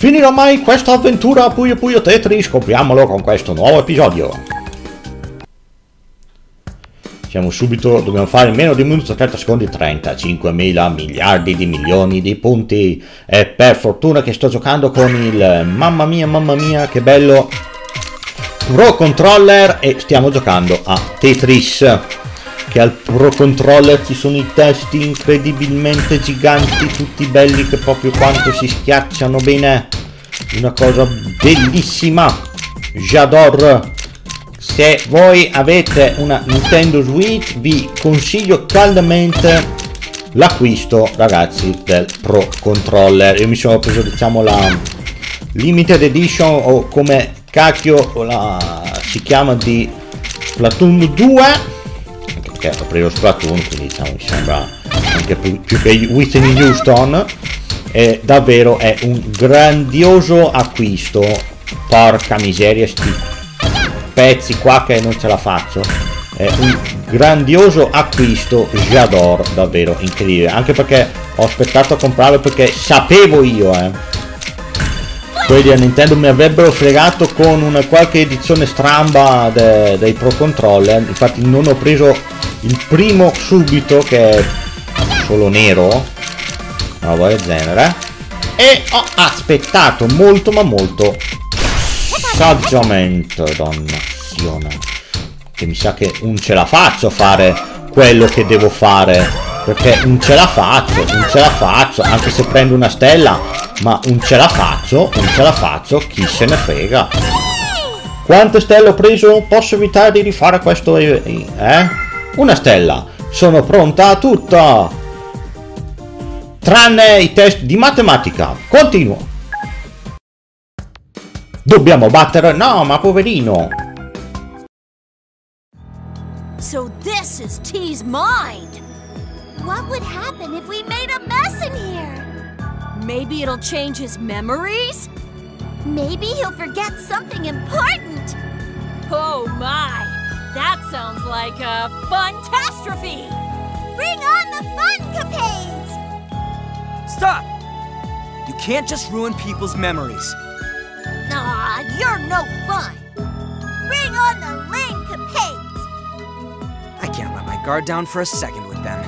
Finirà mai questa avventura Puyo Puyo Tetris? Scopriamolo con questo nuovo episodio. Siamo subito, dobbiamo fare in meno di 1 minuto e 30 secondi 35.000 miliardi di milioni di punti. E per fortuna che sto giocando con il mamma mia che bello Pro Controller e stiamo giocando a Tetris. Che al Pro Controller ci sono i testi incredibilmente giganti, tutti belli, che proprio quanto si schiacciano bene, una cosa bellissima. J'adore. Se voi avete una Nintendo Switch vi consiglio caldamente l'acquisto, ragazzi, del Pro Controller. Io mi sono preso, diciamo, la Limited Edition, o come cacchio si chiama, di Splatoon 2, ho preso Splatoon, quindi diciamo mi sembra anche più che Whitney Houston, e davvero è un grandioso acquisto. Porca miseria, sti pezzi qua che non ce la faccio, è un grandioso acquisto. J'adore, davvero incredibile, anche perché ho aspettato a comprarlo perché sapevo io quelli a Nintendo mi avrebbero fregato con una qualche edizione stramba dei Pro Controller. Infatti non ho preso il primo subito, che è solo nero, una roba del genere, e ho aspettato molto ma molto saggiamente, dannazione, che mi sa che non ce la faccio a fare quello che devo fare, perché non ce la faccio, anche se prendo una stella, ma non ce la faccio, chi se ne frega. Quante stelle ho preso? Posso evitare di rifare questo, Una stella. Sono pronta a tutto, tranne i test di matematica. Continuo. Dobbiamo battere... No, ma poverino. So this is T's mind. What would happen if we made a mess in here? Maybe it'll change his memories? Maybe he'll forget something important. Oh my, that sounds like a fun-tastrophe. Bring on the fun-capades! Stop! You can't just ruin people's memories. Aw, you're no fun. Bring on the lame-capades. I can't let my guard down for a second with them.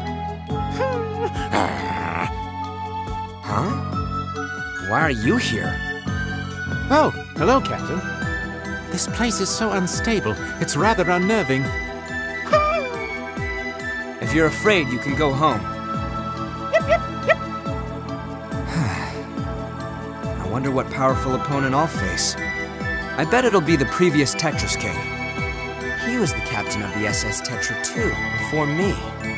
Huh? Why are you here? Oh, hello, Captain. This place is so unstable, it's rather unnerving. If you're afraid, you can go home. I wonder what powerful opponent I'll face. I bet it'll be the previous Tetris King. He was the captain of the SS Tetra too, before me.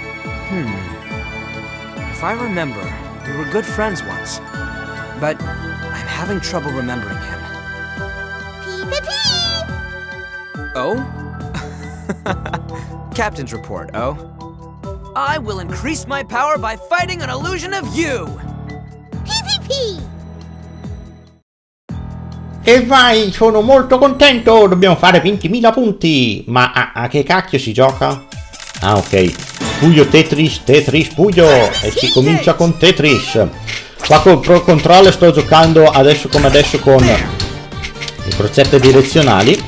If I remember, we were good friends once, but I'm having trouble remembering him. Pee-pee-pee! Oh? Captain's report, oh? I will increase my power by fighting an illusion of you! Pee-pee-pee! E vai, sono molto contento, dobbiamo fare 20.000 punti. Ma a che cacchio si gioca? Ah, ok. Puyo Tetris, Puyo, e si comincia con Tetris. Qua col Pro Controller sto giocando adesso come adesso con le crocette direzionali.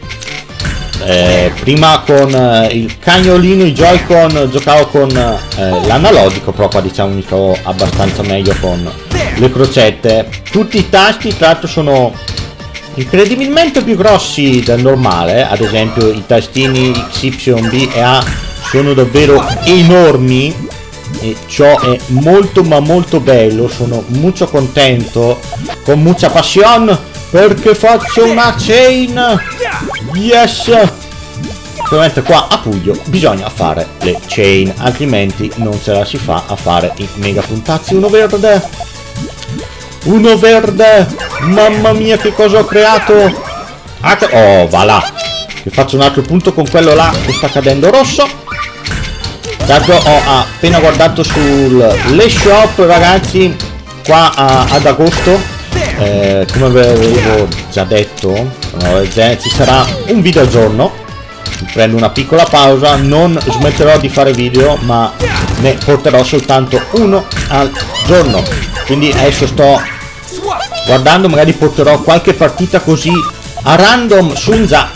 Prima con il cagnolino, i Joy-Con, giocavo con l'analogico, però qua diciamo mi trovo abbastanza meglio con le crocette. Tutti i tasti tra l'altro sono incredibilmente più grossi del normale, ad esempio i tastini X, Y, B e A sono davvero enormi e ciò è molto ma molto bello. Sono molto contento, con mucha passione, perché faccio una chain. Yes! Ovviamente qua a Puyo bisogna fare le chain, altrimenti non ce la si fa a fare i mega puntazzi. Uno verde! Uno verde! Mamma mia che cosa ho creato! Oh, va là! Vi faccio un altro punto con quello là che sta cadendo rosso. Tanto ho appena guardato sulle shop, ragazzi, qua ad agosto, come avevo già detto, ci sarà un video al giorno. Prendo una piccola pausa, non smetterò di fare video, ma ne porterò soltanto uno al giorno. Quindi adesso sto guardando magari porterò qualche partita così a random su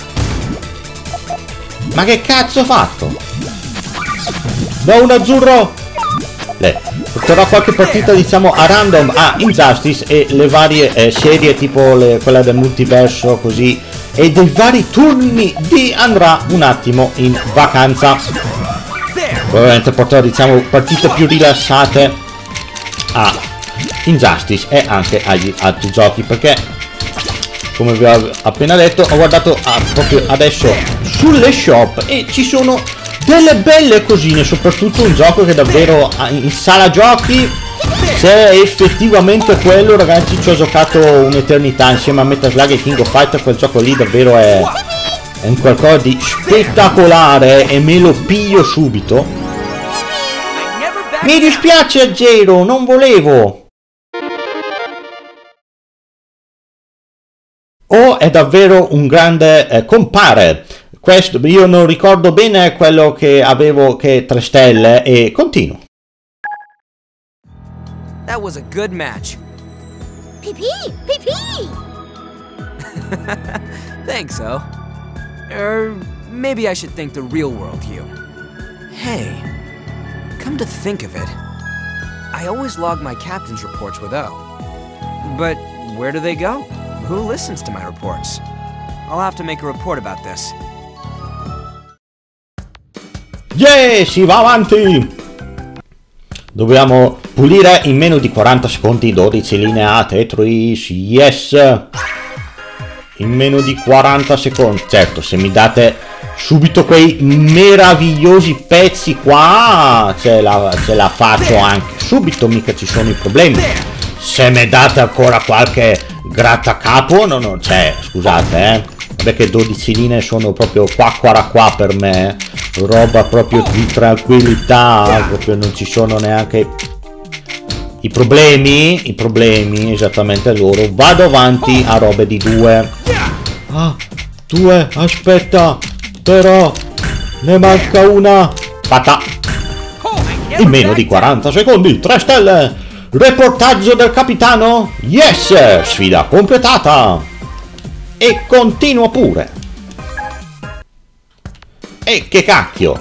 Ma che cazzo ho fatto? No, un azzurro! Porterò qualche partita diciamo a random a Injustice e le varie serie tipo quella del multiverso così, e dei vari turni di andrà un attimo in vacanza. Probabilmente porterò diciamo partite più rilassate a Injustice e anche agli altri giochi, perché come vi ho appena detto ho guardato proprio adesso sulle shop e ci sono delle belle cosine, soprattutto un gioco che davvero in sala giochi, se è effettivamente quello, ragazzi, ci ho giocato un'eternità insieme a Metal Slug e King of Fighters. Quel gioco lì davvero è un qualcosa di spettacolare e me lo piglio subito. Mi dispiace Zero, non volevo. È davvero un grande compare. Questo io non ricordo bene quello che avevo, che 3 stelle, e continuo. That was a good match. PP! PP! Thanks, O. Maybe I should thank the real world you. Hey, come to think of it, I always log my captain's reports with O. But where do they go? Who listens to my reports? I'll have to make a report about this. Yeah, si va avanti! Dobbiamo pulire in meno di 40 secondi 12 linee Tetris, yes! In meno di 40 secondi. Certo, se mi date subito quei meravigliosi pezzi qua, ce la faccio anche subito, mica ci sono i problemi. Se mi date ancora qualche grattacapo, no, c'è, scusate, vabbè che 12 linee sono proprio qua per me, roba proprio di tranquillità, proprio non ci sono neanche i problemi, esattamente loro. Vado avanti a robe di 2. Ah, 2, aspetta, però ne manca una. Fatta. In meno di 40 secondi, 3 stelle. Reportaggio del capitano? Yes! Sfida completata! E continuo pure! E che cacchio!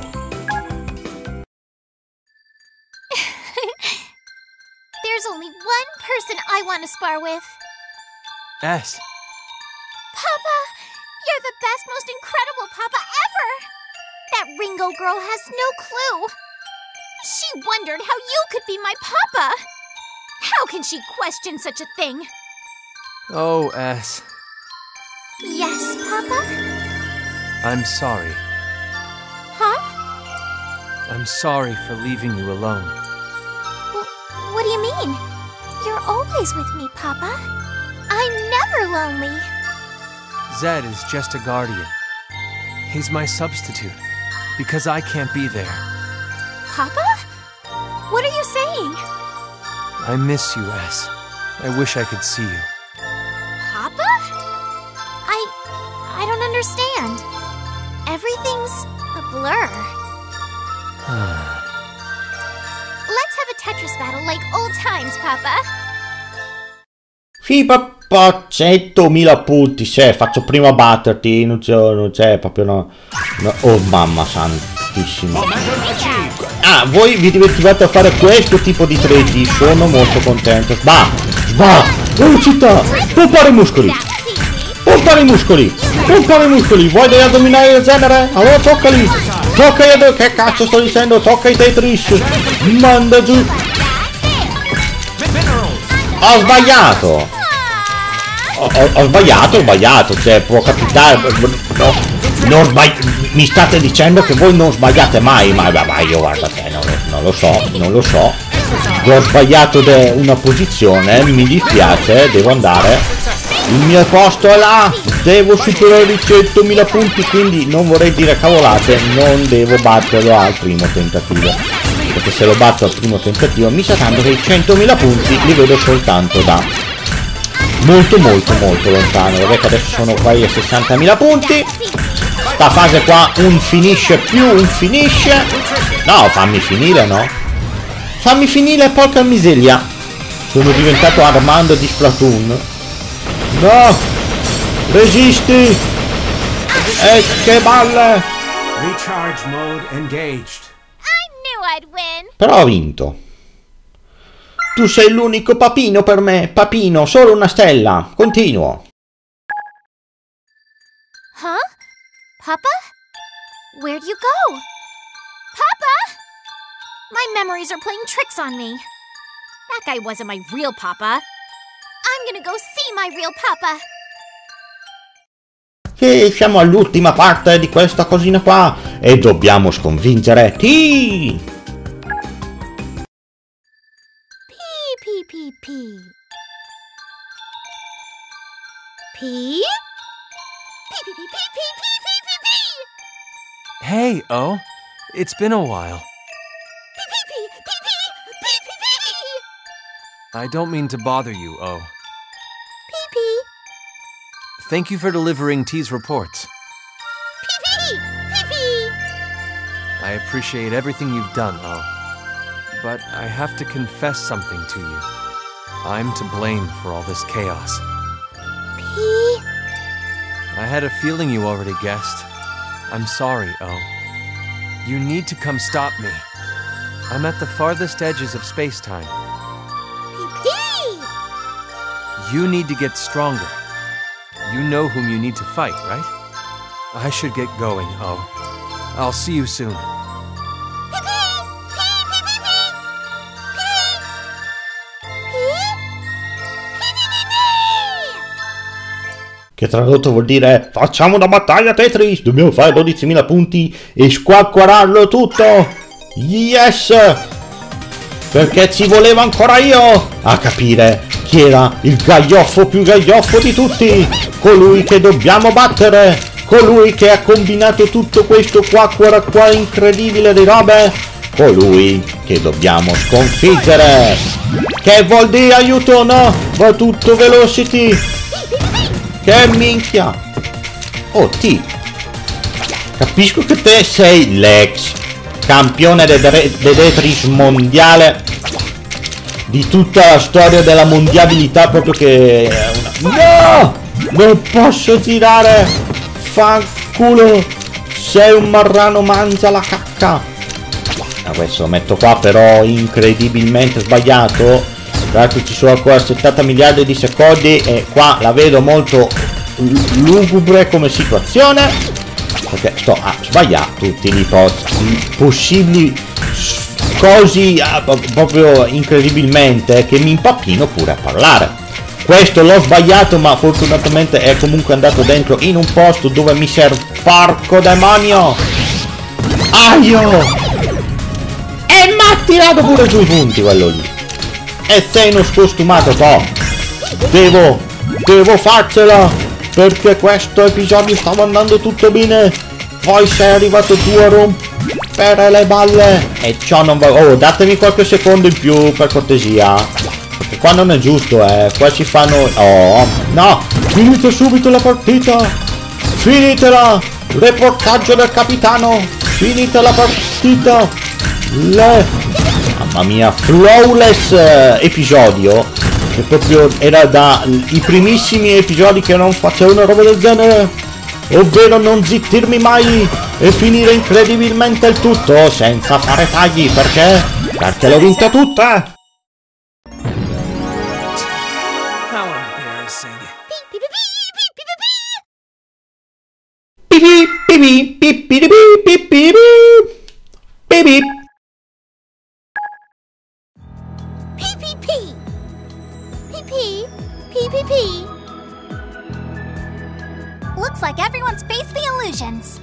There's only one person I want to spar with. S. Papa! You're the best, most incredible Papa ever! That Ringo girl has no clue. She wondered how you could be my Papa. How can she question such a thing? Oh, S. Yes, Papa? I'm sorry. Huh? I'm sorry for leaving you alone. Well, what do you mean? You're always with me, Papa. I'm never lonely. Zed is just a guardian. He's my substitute, because I can't be there. Papa? What are you saying? I miss you, S. I wish I could see you. Papa? I don't understand. Everything's a blur. Let's have a Tetris battle like old times, Papa. Sì, papà, 100.000 punti, se faccio prima batterti, non c'è proprio no. Oh mamma santissima. Ah, voi vi divertivate a fare questo tipo di treti, sono molto contento. Velocità, pompare i muscoli, vuoi degli addominali del genere? Allora toccali, che cazzo sto dicendo, tocca i Tetris, manda giù. Ho sbagliato, cioè può capitare, no, mi state dicendo che voi non sbagliate mai, ma io guardate, non lo so, ho sbagliato una posizione, mi dispiace, devo andare, il mio posto è là, devo superare i 100.000 punti, quindi non vorrei dire cavolate, non devo batterlo al primo tentativo, perché se lo batto al primo tentativo mi sa tanto che i 100.000 punti li vedo soltanto da molto lontano. Vabbè che adesso sono quasi a 60.000 punti. Sta fase qua un finish più un finish. No, fammi finire, no? Fammi finire, porca miseria. Sono diventato Armando di Splatoon. No! Resisti! E che balle! Recharge mode engaged. I knew I'd win. Però ho vinto. Tu sei l'unico papino per me. Papino, solo una stella. Continuo. Huh? Papa? Where'd you go? Papa? My memories are playing tricks on me. That guy wasn't my real papa. I'm gonna go see my real papa. E siamo all'ultima parte di questa cosina qua. E dobbiamo sconfiggere T. P. P. P. Hey, O. It's been a while. I don't mean to bother you, O. Thank you for delivering T's reports. I appreciate everything you've done, O. But I have to confess something to you. I'm to blame for all this chaos. I had a feeling you already guessed. I'm sorry, O. You need to come stop me. I'm at the farthest edges of space-time. You need to get stronger. You know whom you need to fight, right? I should get going, O. I'll see you soon. Che tradotto vuol dire facciamo una battaglia Tetris, dobbiamo fare 12.000 punti e squacquararlo tutto. Yes! Perché ci volevo ancora io a capire chi era il gaglioffo più gaglioffo di tutti, colui che dobbiamo battere, colui che ha combinato tutto questo quacquara qua incredibile di robe, colui che dobbiamo sconfiggere. Che vuol dire aiuto? No, va tutto velocity. Che minchia. Oh T, capisco che te sei l'ex campione del Tetris mondiale di tutta la storia della mondiabilità, proprio che è una... No! Non posso tirare! Fanculo! Sei un marrano, mangia la cacca! Adesso lo metto qua, però incredibilmente sbagliato. Tra l'altro ci sono ancora 70 miliardi di secondi e qua la vedo molto lugubre come situazione, perché sto a sbagliare tutti i possibili così proprio incredibilmente che mi impappino pure a parlare. Questo l'ho sbagliato, ma fortunatamente è comunque andato dentro in un posto dove mi serve. Porco demonio! Aio! E mi ha tirato pure giù i punti quello lì. E sei uno scostumato, po'. Devo farcela, perché questo episodio stava andando tutto bene. Poi sei arrivato tu a rompere le balle. E ciò non va... Oh, datemi qualche secondo in più, per cortesia. Perché qua non è giusto, qua ci fanno... Oh, no! Finite subito la partita! Finitela! Reportaggio del capitano! Finite la partita! Mamma mia, flawless episodio. Che proprio era da i primissimi episodi che non facevo una roba del genere. Ovvero non zittirmi mai e finire incredibilmente il tutto senza fare tagli. Perché? Perché l'ho vinta tutta! Looks like everyone's faced the illusions.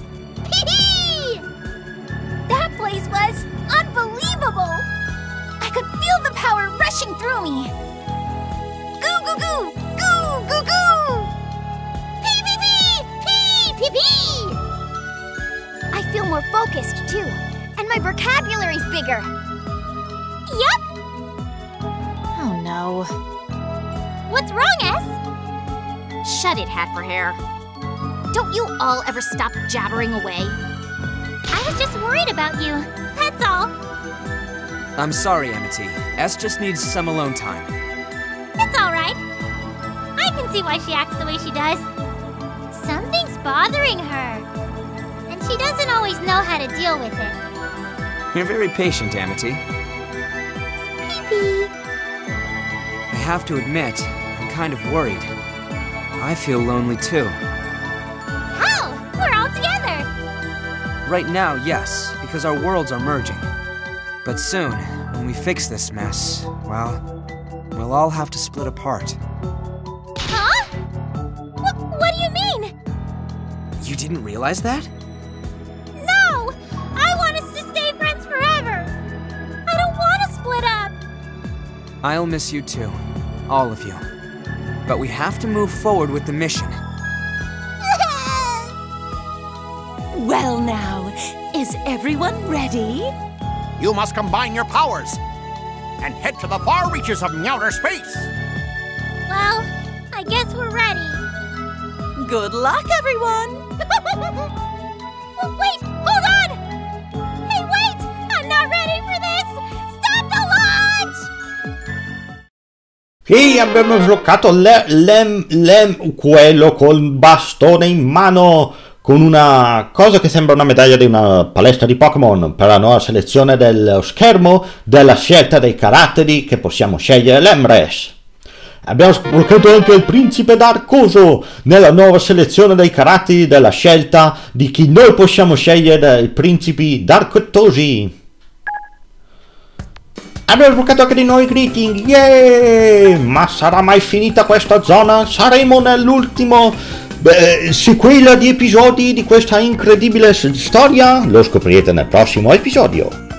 That place was unbelievable! I could feel the power rushing through me. Goo goo goo! Goo goo goo! Pee! I feel more focused too, and my vocabulary's bigger. Yep! Oh no. What's wrong, S? Shut it, Hat for Hair. Don't you all ever stop jabbering away? I was just worried about you, that's all. I'm sorry, Amity. S just needs some alone time. It's all right. I can see why she acts the way she does. Something's bothering her. And she doesn't always know how to deal with it. You're very patient, Amity. Pee-pee. I have to admit, I'm kind of worried. I feel lonely too. How? We're all together. Right now, yes, because our worlds are merging. But soon, when we fix this mess, well, we'll all have to split apart. Huh? What do you mean? You didn't realize that? No! I want us to stay friends forever. I don't want to split up. I'll miss you too, all of you. But we have to move forward with the mission. Well now, is everyone ready? You must combine your powers and head to the far reaches of outer space. Well, I guess we're ready. Good luck, everyone! Wait, hold on! Hey, wait! I'm not ready for this! Stop the launch! Sì, abbiamo sbloccato quello col bastone in mano, con una cosa che sembra una medaglia di una palestra di Pokémon per la nuova selezione dello schermo della scelta dei caratteri che possiamo scegliere l'Emrys. Abbiamo sbloccato anche il principe Darkoso nella nuova selezione dei caratteri della scelta di chi noi possiamo scegliere dai principi Darktosi. Abbiamo sbloccato anche di nuovi greeting, yeah! Ma sarà mai finita questa zona? Saremo nell'ultimo sequela di episodi di questa incredibile storia? Lo scoprirete nel prossimo episodio.